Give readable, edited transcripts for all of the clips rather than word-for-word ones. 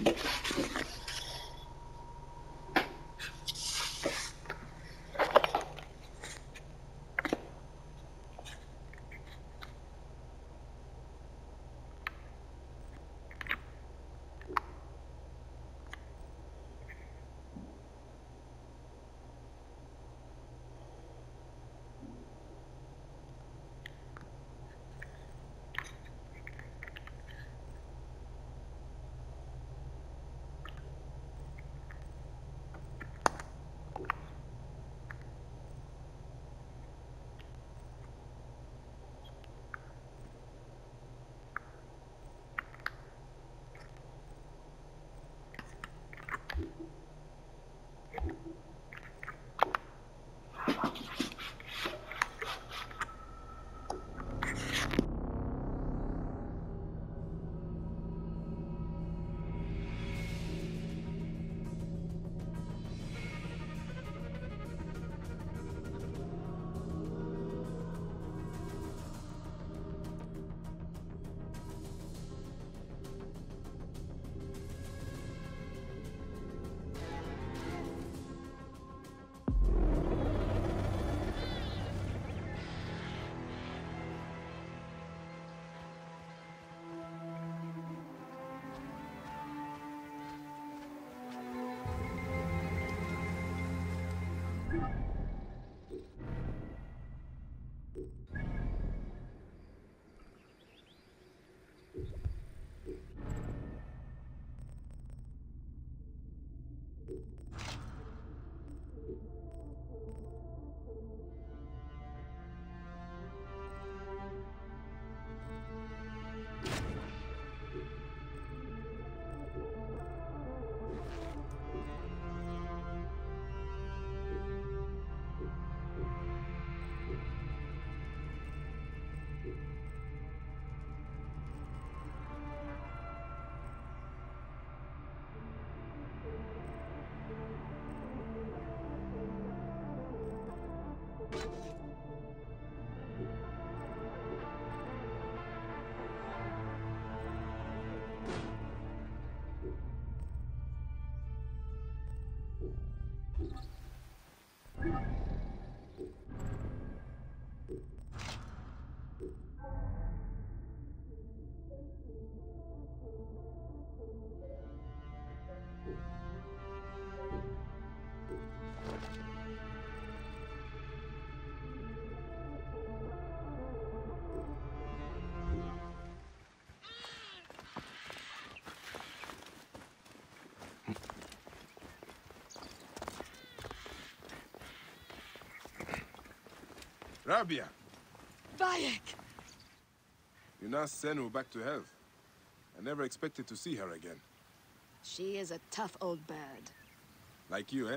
Rabia! Bayek! You nursed Senu back to health. I never expected to see her again. She is a tough old bird. Like you, eh?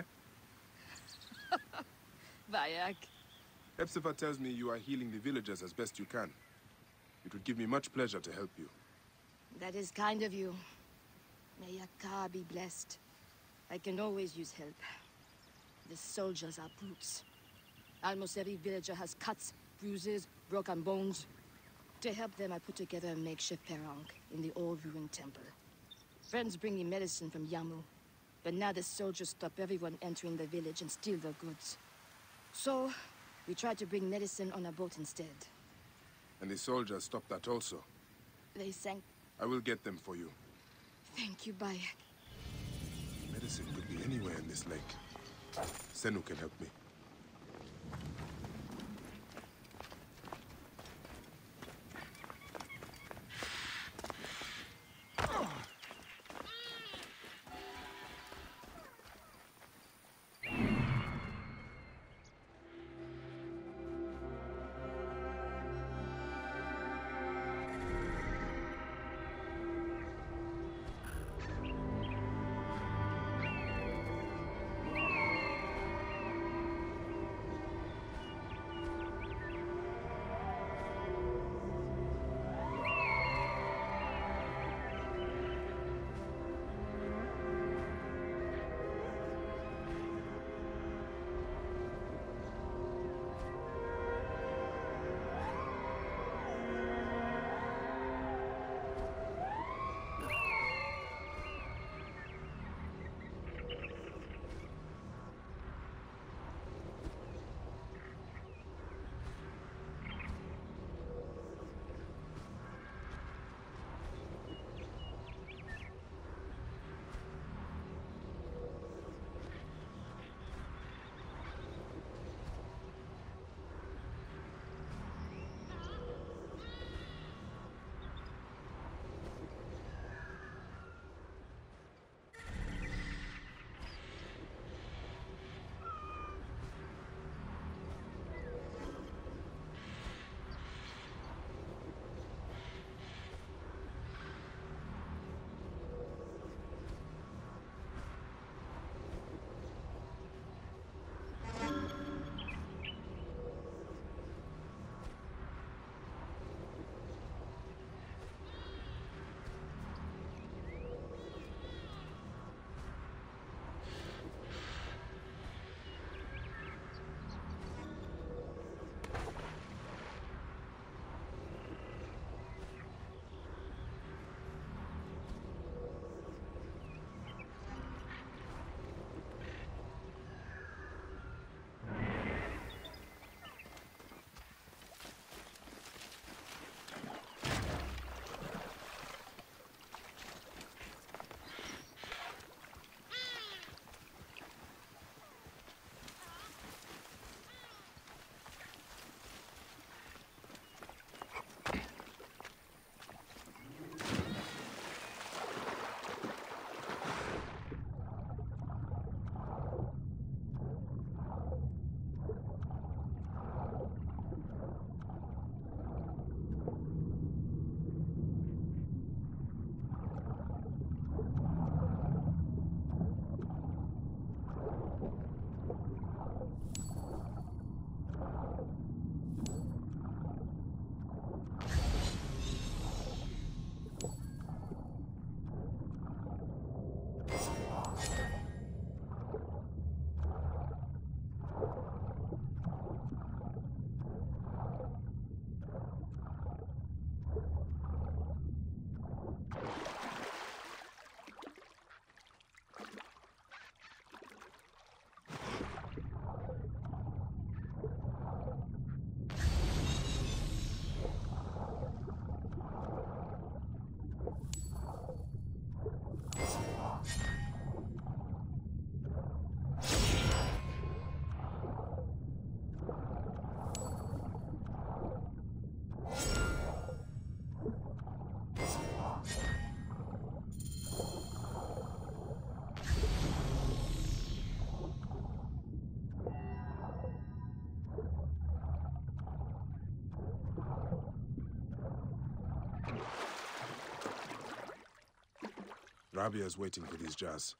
Bayek. Hepzibah tells me you are healing the villagers as best you can. It would give me much pleasure to help you. That is kind of you. May Yakar be blessed. I can always use help. The soldiers are brutes. Almost every villager has cuts, bruises, broken bones. To help them, I put together a makeshift perang in the old ruined temple. Friends bring me medicine from Yamu, but now the soldiers stop everyone entering the village and steal their goods. So, we tried to bring medicine on a boat instead. And the soldiers stopped that also. They sank. I will get them for you. Thank you, Bayek. Medicine could be anywhere in this lake. Senu can help me. Rabia is waiting for these jars.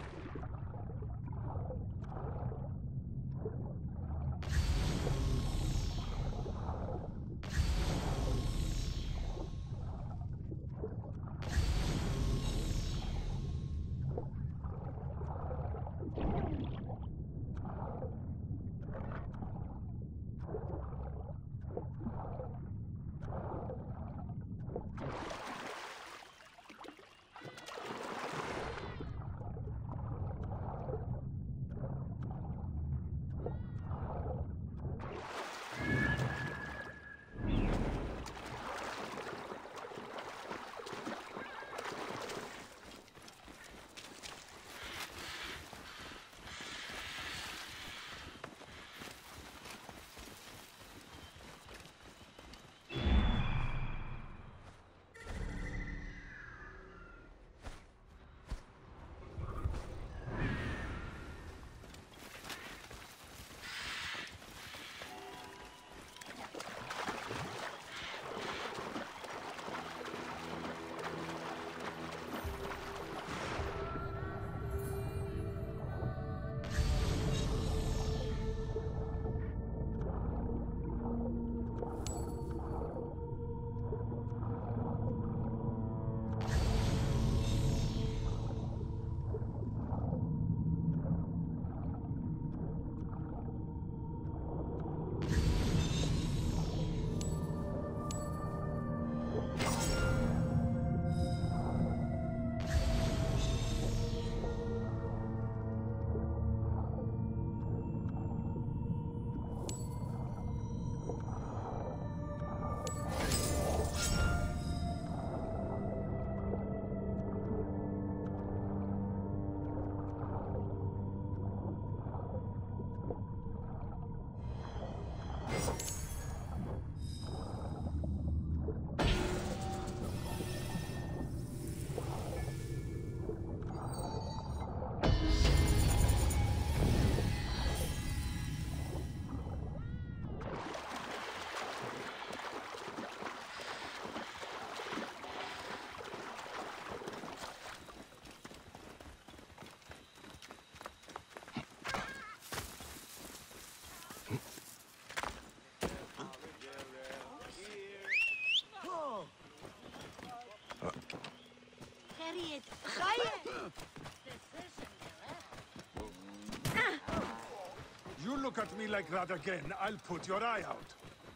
You look at me like that again, I'll put your eye out.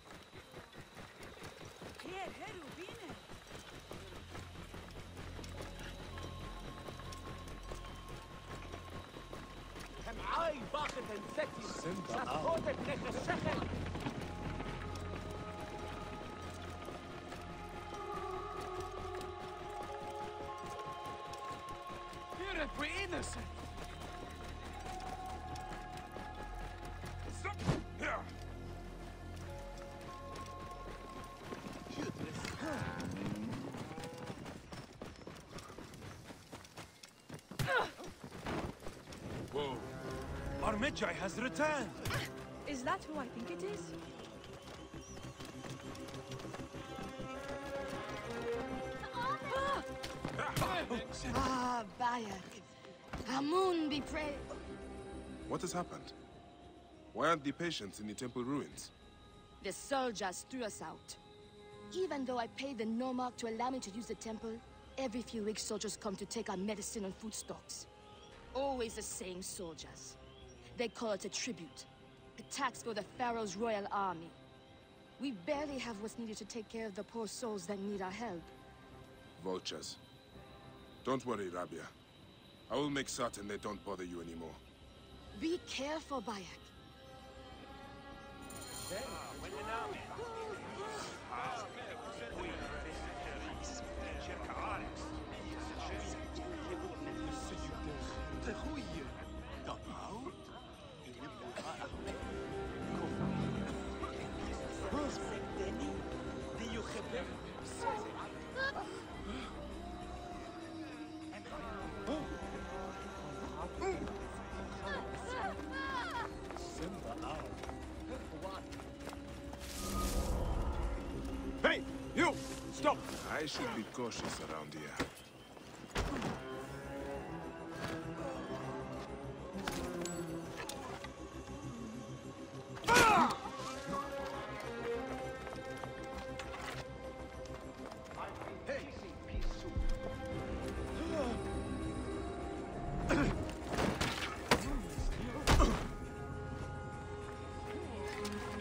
We're innocent. Whoa. Our Medjay has returned. Is that who I think it is? Ah, Bayek. Amun be praised. What has happened? Why aren't the patients in the temple ruins? The soldiers threw us out. Even though I paid the Nomarch to allow me to use the temple, every few weeks soldiers come to take our medicine and food stocks. Always the same soldiers. They call it a tribute. A tax for the Pharaoh's royal army. We barely have what's needed to take care of the poor souls that need our help. Vultures. Don't worry, Rabia. I will make certain they don't bother you anymore. Be careful, Bayek. Hey, you! Stop! I should be cautious around here.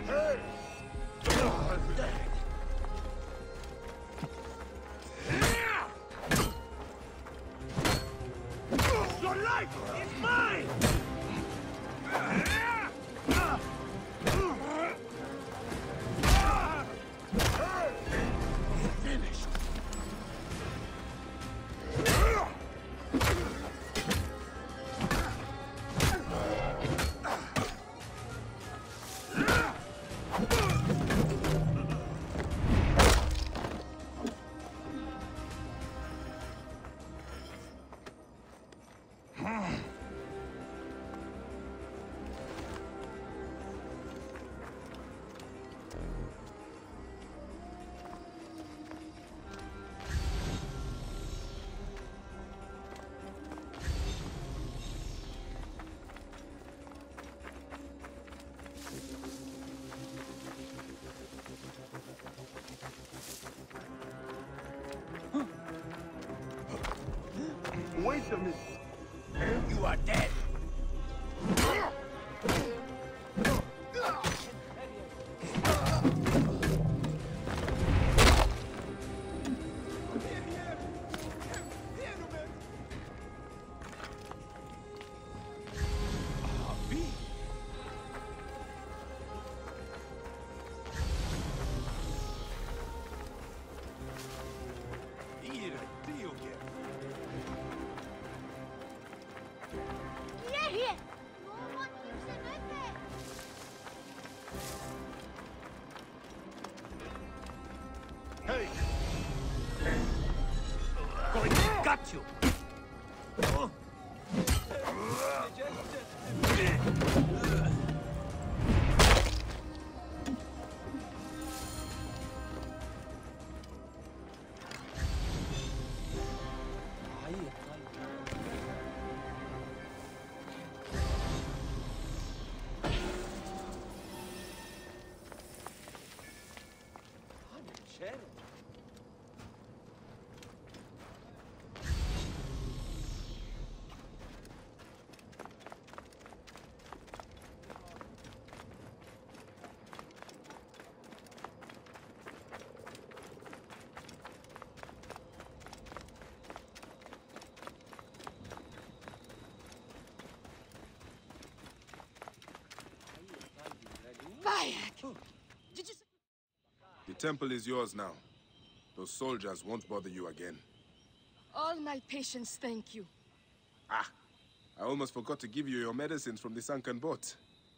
Your life is mine! Finished. Wait a minute. You are dead. Hey! Got you. Bayek! Did you say... The temple is yours now. Those soldiers won't bother you again. All my patients thank you. Ah! I almost forgot to give you your medicines from the sunken boat.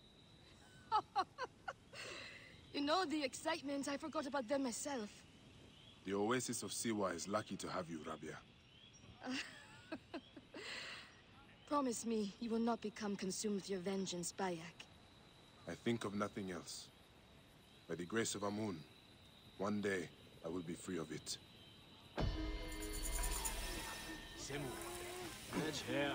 You know, the excitement, I forgot about them myself. The Oasis of Siwa is lucky to have you, Rabia. Promise me you will not become consumed with your vengeance, Bayek. I think of nothing else. By the grace of Amun, one day I will be free of it. C'est moi. Let's hear.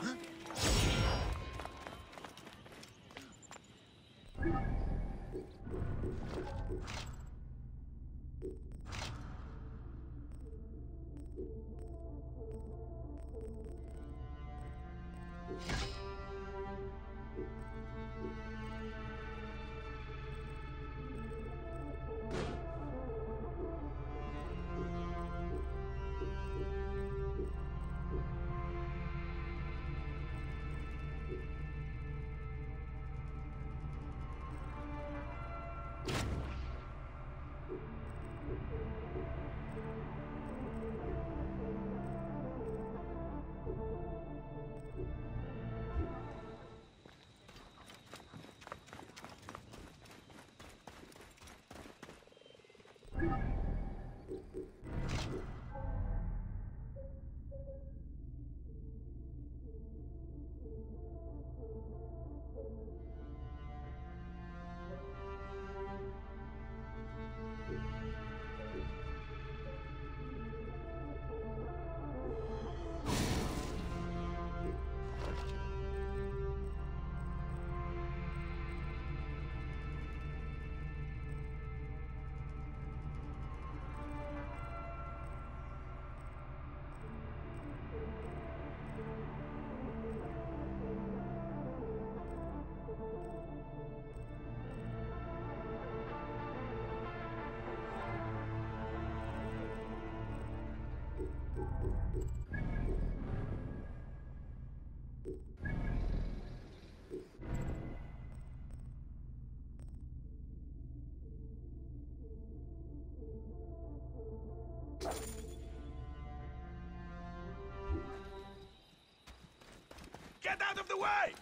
out of the way!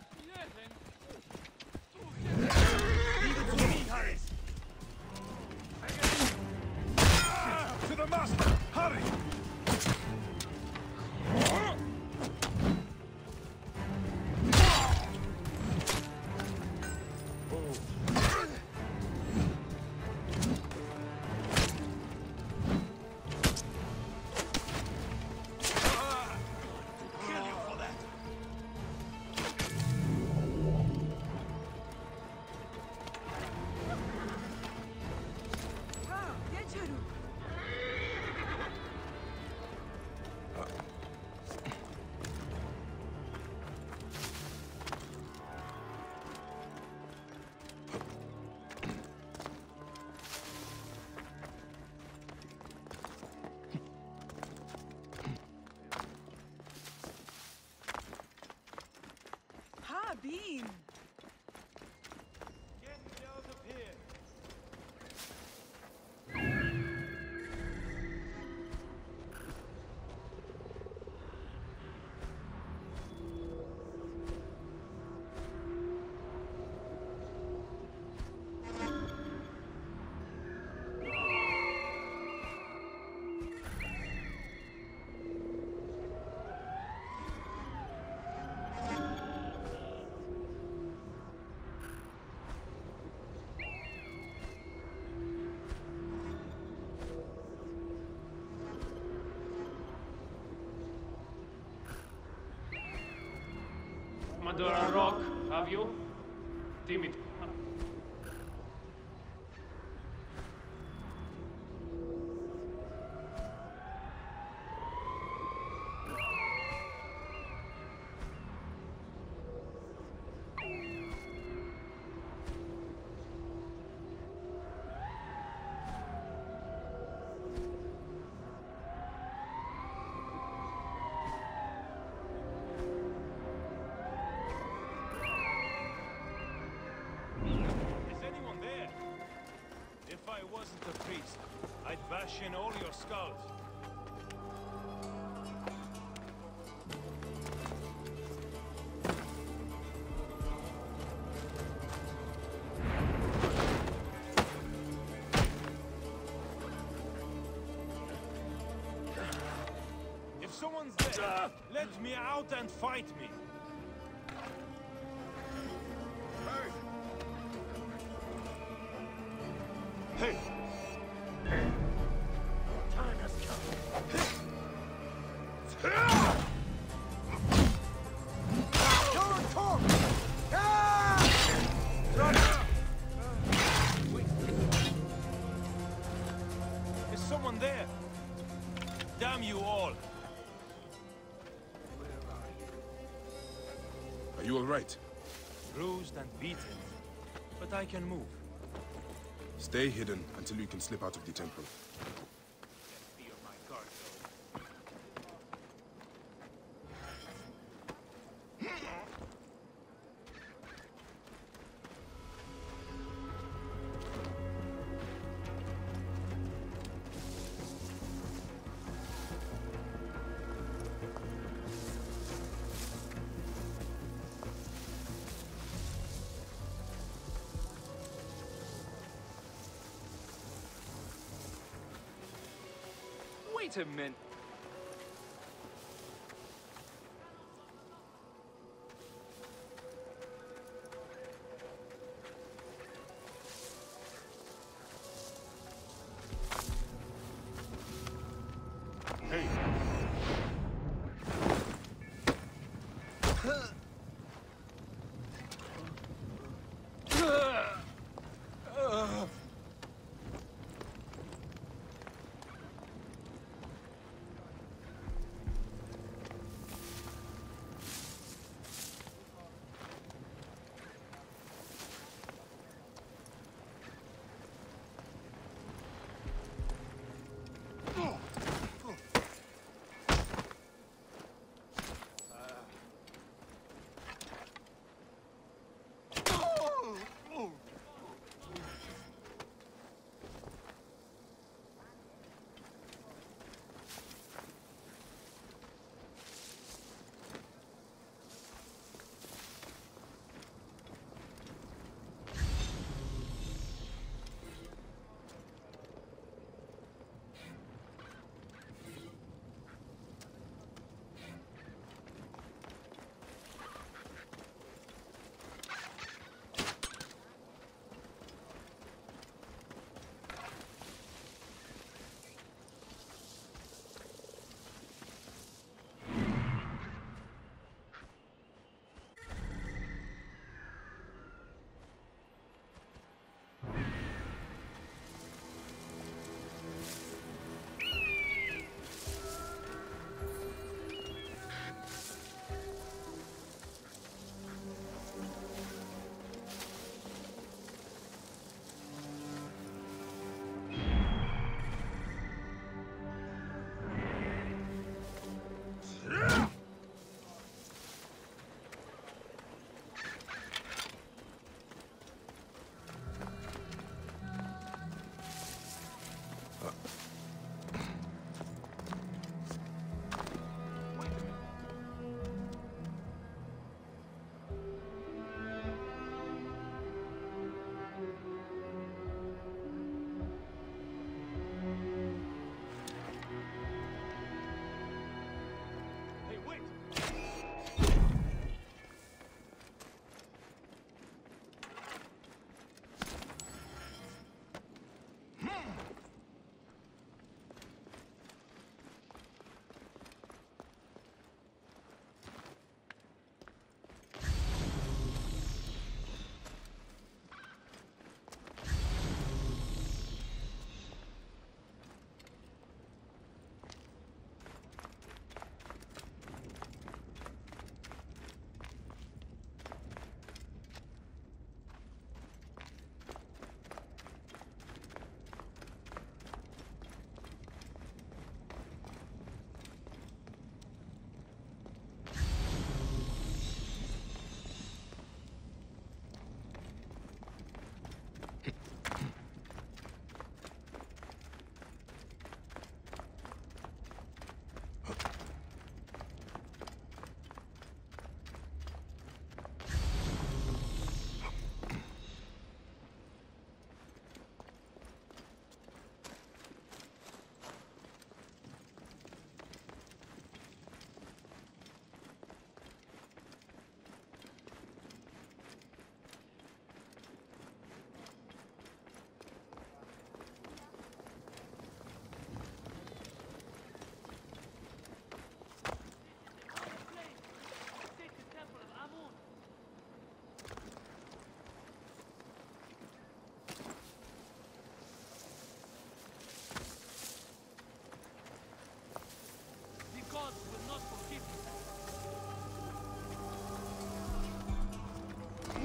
To the master! Hurry! Kill you for that! Ah, Yecheru. Ha, Bean. Get me out of here! Madura Rock, have you? Timid. Is anyone there? If I wasn't a priest, I'd bash in all your skulls. If someone's there, let me out and fight me. Hey! Time has come. Is someone there? Damn you all! Are you all right? Bruised and beaten, but I can move. Stay hidden until you can slip out of the temple. Be on my guard, though. Wait a minute.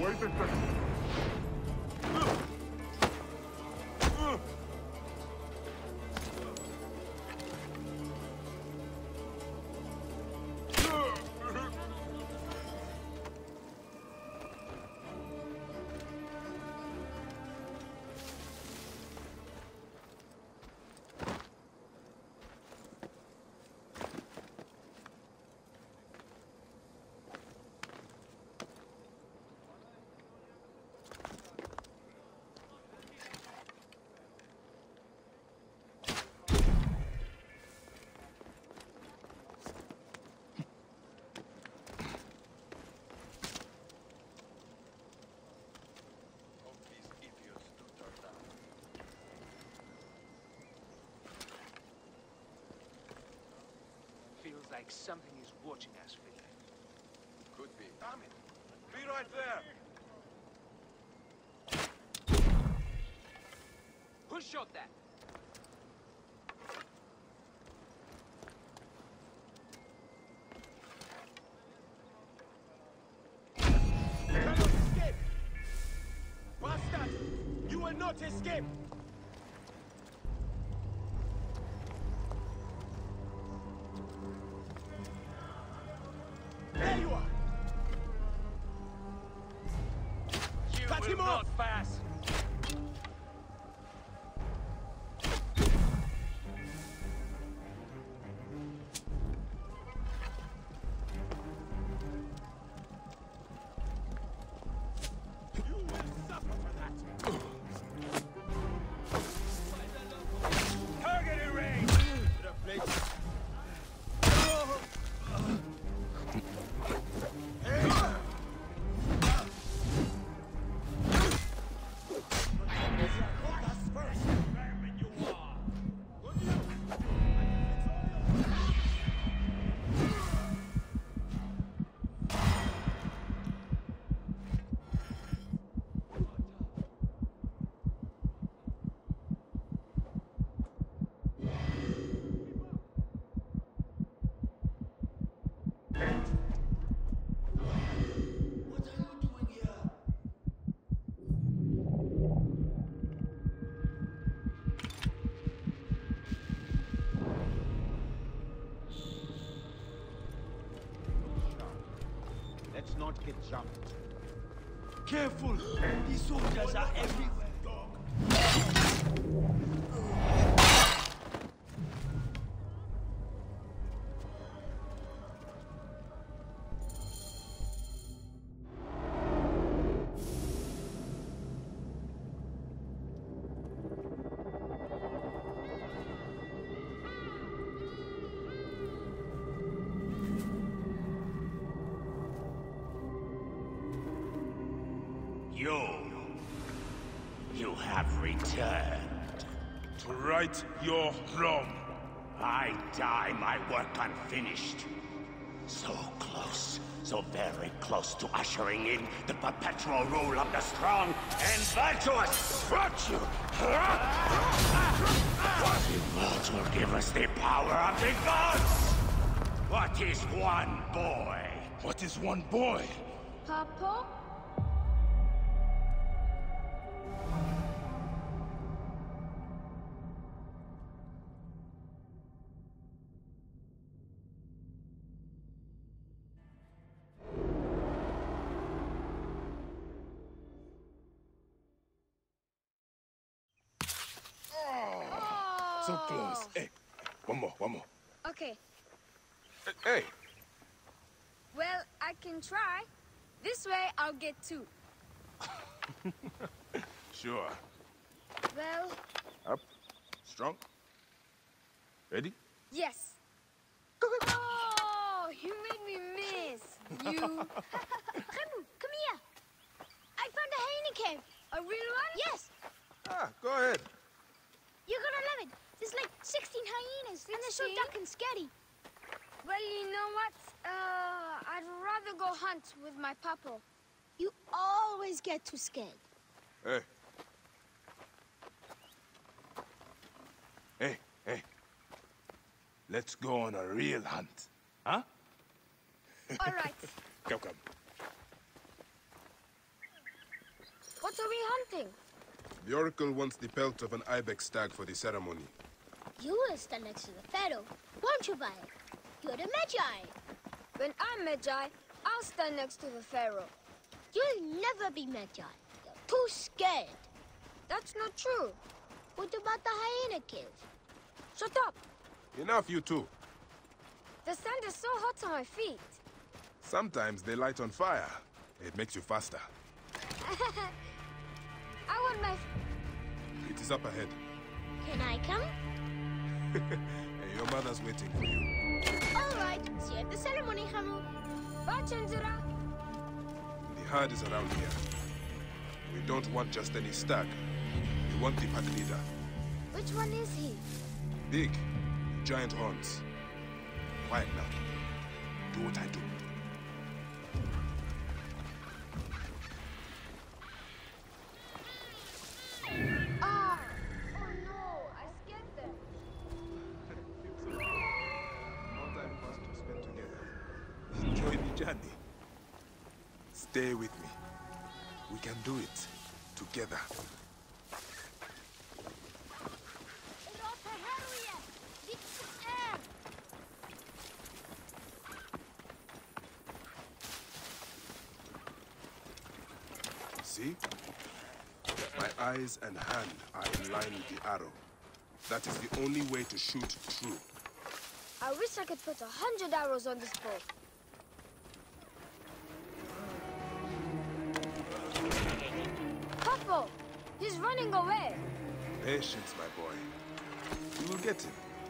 Feels like something is watching us, Philip. Could be. Damn it! Be right there! Who shot that? You cannot escape! Bastard! You will not escape! There you are! You Cut will him not off! pass! You will suffer for that! Target range! Reflex. Let's not get jumped. Careful! These soldiers are everywhere, dog! You have returned. To right your wrong. I die my work unfinished. So close, so very close to ushering in the perpetual rule of the strong and virtuous. Virtue! The world will give us the power of the gods! What is one boy? What is one boy? Papa? So close. Hey, one more. Okay. Hey, Well, I can try. This way, I'll get two. sure. Well, Up, strong. Ready? yes. Oh, you made me miss. You. Remu, come here. I found a hyena cave. A real one? Yes, Ah, go ahead. you're gonna love it. There's like 16 hyenas, and they're so 16? dark and scary. Well, you know what? I'd rather go hunt with my papa. You always get too scared. Hey. Hey. Let's go on a real hunt. Huh? All right. Come. What are we hunting? The Oracle wants the pelt of an ibex stag for the ceremony. You will stand next to the Pharaoh, won't you, Bayek? You're the Magi. When I'm Magi, I'll stand next to the Pharaoh. You'll never be Magi. You're too scared. That's not true. What about the hyena cave? Shut up! Enough, you two. The sand is so hot on my feet. Sometimes they light on fire. It makes you faster. I want my... It is up ahead. Can I come? Hey, your mother's waiting for you. All right. See you at the ceremony, Hamu. Bye, Chandra. The herd is around here. We don't want just any stag. We want the pack leader. Which one is he? Big. Giant horns. Quiet now. Do what I do. Ah! Oh no, I scared them. More time for us to spend together. Enjoy the journey. Stay with me. We can do it. Together. See? My eyes and hand are in line with the arrow. That is the only way to shoot true. I wish I could put 100 arrows on this bow. Papa! He's running away! Patience, my boy. You will get him.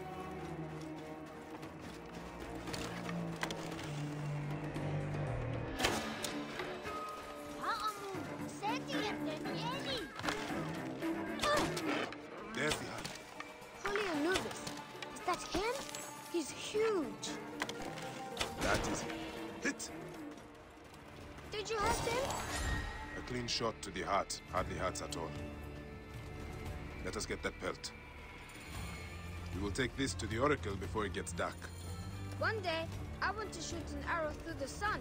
There's the hut. Holy Anubis. Is that him? He's huge. That is him. Hit! Did you hurt him? A clean shot to the heart hardly hurts at all. Let us get that pelt. We will take this to the Oracle before it gets dark. One day, I want to shoot an arrow through the sun.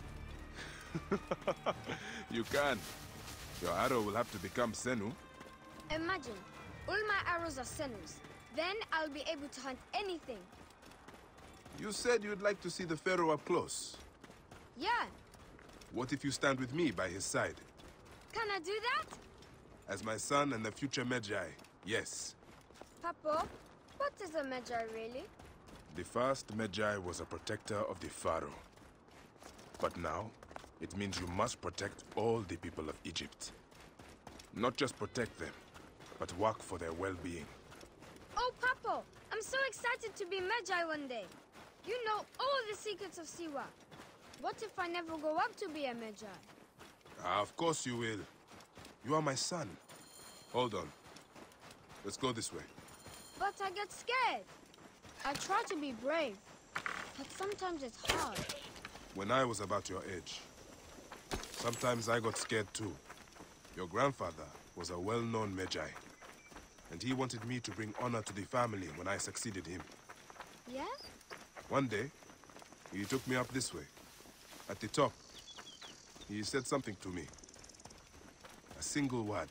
You can. Your arrow will have to become Senu. Imagine, all my arrows are Senus. Then I'll be able to hunt anything. You said you'd like to see the Pharaoh up close. Yeah. What if you stand with me by his side? Can I do that? As my son and the future Magi, yes. Papa, what is a Magi really? The first Magi was a protector of the Pharaoh. But now, it means you must protect all the people of Egypt. Not just protect them, but work for their well-being. Oh, Papa! I'm so excited to be Magi one day. You know all the secrets of Siwa. What if I never grow up to be a Magi? Of course you will. You are my son. Hold on. Let's go this way. But I get scared. I try to be brave, but sometimes it's hard. When I was about your age, sometimes I got scared too. Your grandfather was a well-known Magi, and he wanted me to bring honor to the family when I succeeded him. Yeah? One day, he took me up this way. At the top, he said something to me. A single word.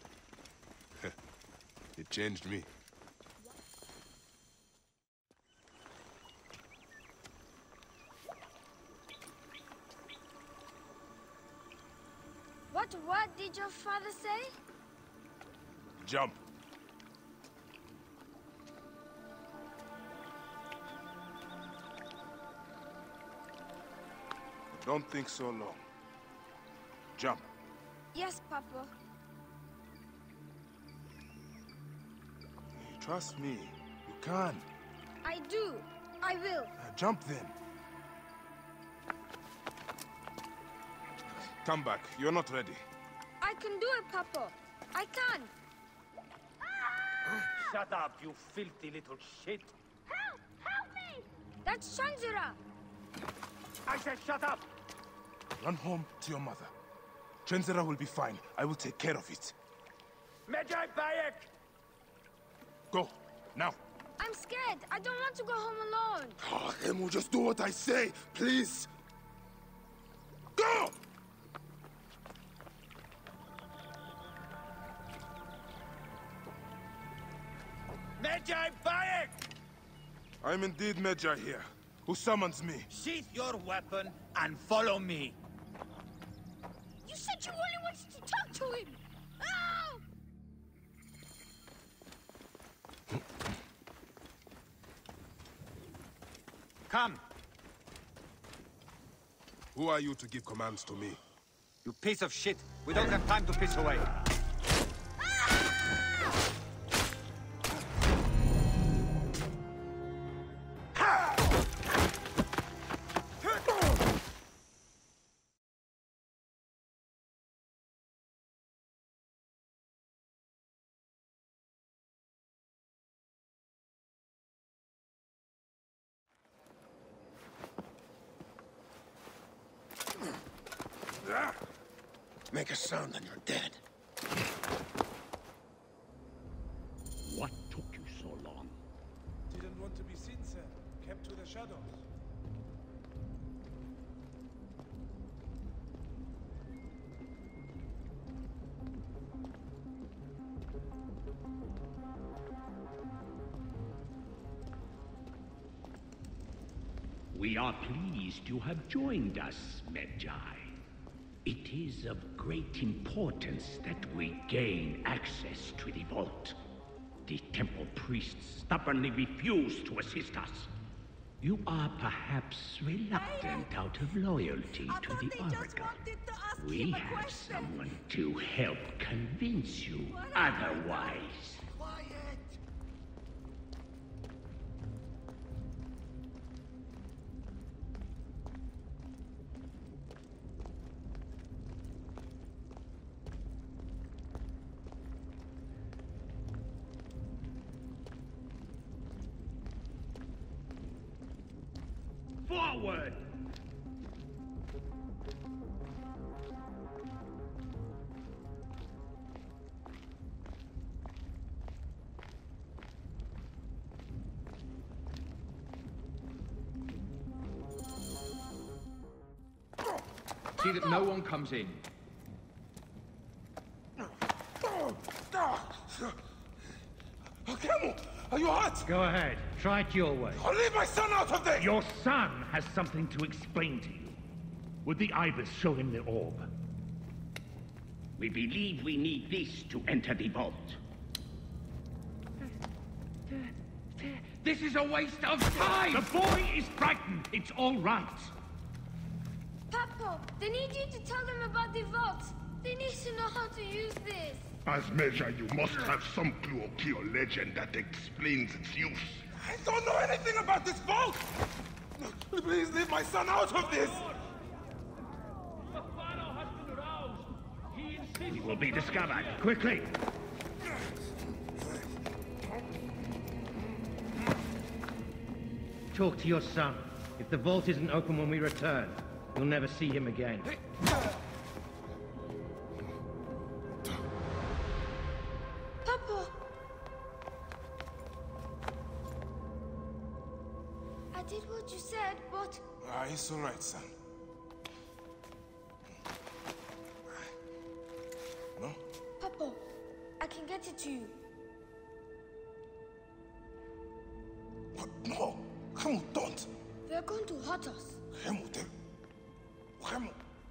It changed me. What word did your father say? Jump. Don't think so long. Jump. Yes, Papa. Trust me. You can. I do. I will. Jump then. Come back. You're not ready. I can do it, Papa. I can. Shut up, you filthy little shit. Help! Help me! That's Shanjira. I said shut up! Run home to your mother. Trenzera will be fine. I will take care of it. Magi Bayek! Go, now. I'm scared. I don't want to go home alone. Oh, Emu, just do what I say, please. Go! Medjay Bayek! I'm indeed Medjay here. Who summons me? Sheath your weapon and follow me. You said you only wanted to talk to him! Oh! Come. Who are you to give commands to me? You piece of shit. We don't have time to piss away. Make a sound and you're dead. What took you so long? Didn't want to be seen, sir. Kept to the shadows. We are pleased you have joined us, Medjay. It is of great importance that we gain access to the vault. The temple priests stubbornly refuse to assist us. You are perhaps reluctant out of loyalty to the Oracle. We have someone to help convince you otherwise. Forward! See that no one comes in. Camel, are you hurt? Go ahead. Try it your way. I'll leave my son out of this! Your son has something to explain to you. Would the Ibis show him the orb? We believe we need this to enter the vault. This is a waste of time! The boy is frightened. It's all right. Papa, they need you to tell them about the vault. They need to know how to use this. As Medjay, you must have some clue or key or legend that explains its use. I don't know anything about this vault! Please leave my son out of this! The Pharaoh has been aroused. He insists... He will be discovered. Quickly! Talk to your son. If the vault isn't open when we return, you'll never see him again. Papa! I did what you said, but... It's all right, son. No? Papa, I can get it to you. What? No! Hemu, don't! They're going to hurt us. Hemu, Hemu!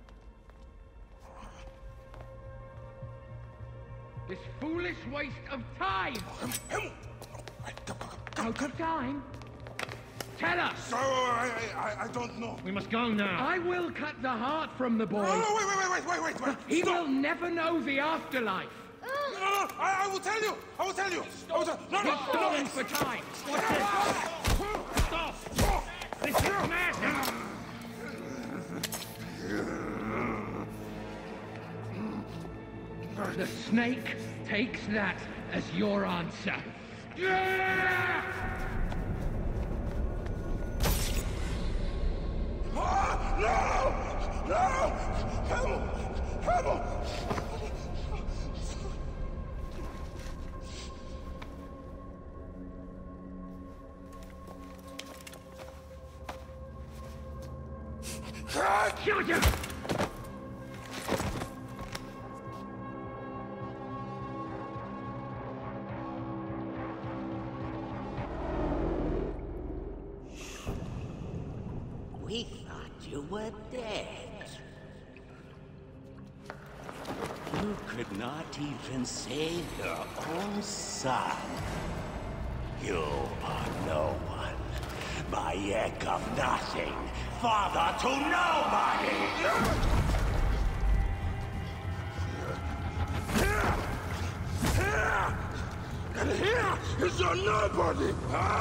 This foolish waste of time! Hemu! Out of time? Tell us! No, I don't know. We must go now. I will cut the heart from the boy. No, wait. He will never know the afterlife. No, I will tell you! I will tell you! No! He's stalling for time. What's this? Stop! This is madness! The snake takes that as your answer. No! Hemu! Shoot him! We thought you were dead. You could not even save your own son. You are no one. Bayek of nothing. Father to nobody! And here is your nobody!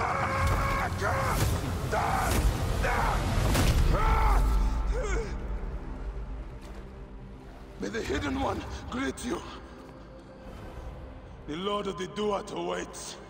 May the Hidden One greet you. The Lord of the Duat awaits.